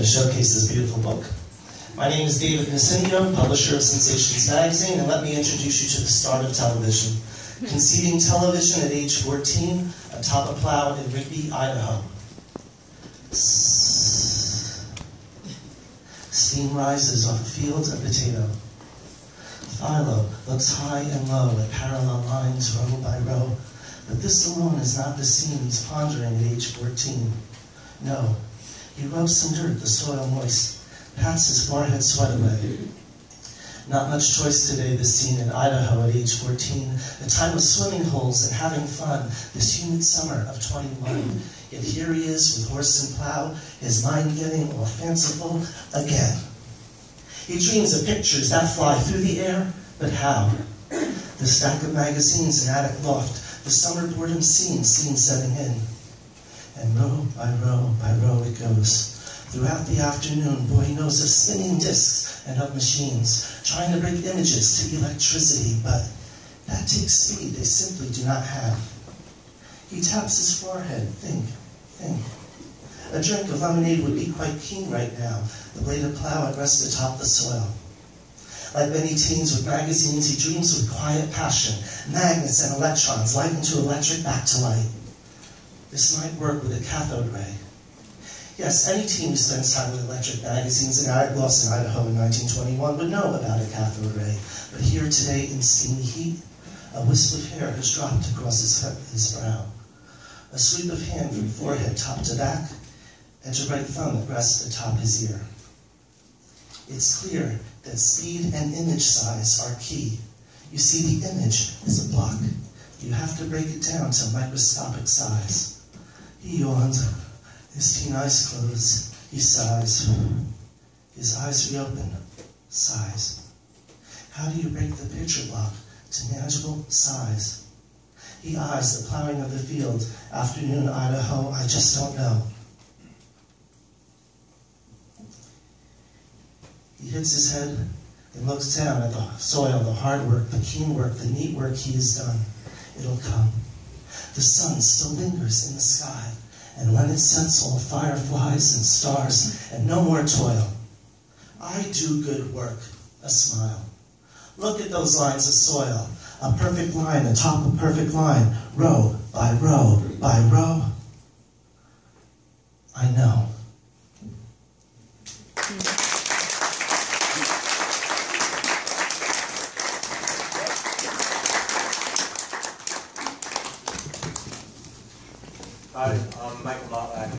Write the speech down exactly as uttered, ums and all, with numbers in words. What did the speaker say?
to showcase this beautiful book. My name is David Messineo, publisher of Sensations magazine, and let me introduce you to the start of television. Conceiving television at age fourteen, atop a plow in Rigby, Idaho. Steam rises off a field of potato. Philo looks high and low at parallel lines, row by row. But this alone is not the scene he's pondering at age fourteen. No, he rubs some dirt, the soil moist, pats his forehead sweat away. Not much choice today, this scene in Idaho at age fourteen, the time of swimming holes and having fun, this humid summer of twenty-one. Yet here he is with horse and plow, his mind getting all fanciful again. He dreams of pictures that fly through the air, but how? The stack of magazines in attic loft, the summer boredom scene, scene setting in. And row by row by row it goes. Throughout the afternoon, boy knows of spinning discs and of machines, trying to break images to electricity, but that takes speed they simply do not have. He taps his forehead, think, think. A drink of lemonade would be quite keen right now, the blade of plow at rest atop the soil. Like many teens with magazines, he dreams with quiet passion, magnets and electrons, light into electric, back to light. This might work with a cathode ray. Yes, any teen who spends time with electric magazines in attic lofts in Idaho in nineteen twenty-one would know about a cathode ray. But here today in steamy heat, a wisp of hair has dropped across his, his brow. A sweep of hand from forehead top to back, edge of right thumb that rests atop his ear. It's clear that speed and image size are key. You see, the image is a block. You have to break it down to microscopic size. He yawns. His teen eyes close. He sighs. His eyes reopen. Sighs. How do you break the picture block to manageable size? He eyes the plowing of the field. Afternoon, Idaho, I just don't know. He hits his head and looks down at the soil, the hard work, the keen work, the neat work he has done. It'll come. The sun still lingers in the sky, and when it sets all fireflies and stars, and no more toil. I do good work, a smile. Look at those lines of soil, a perfect line atop a perfect line, row by row by row. I know. Hi, I'm Michael Motlak.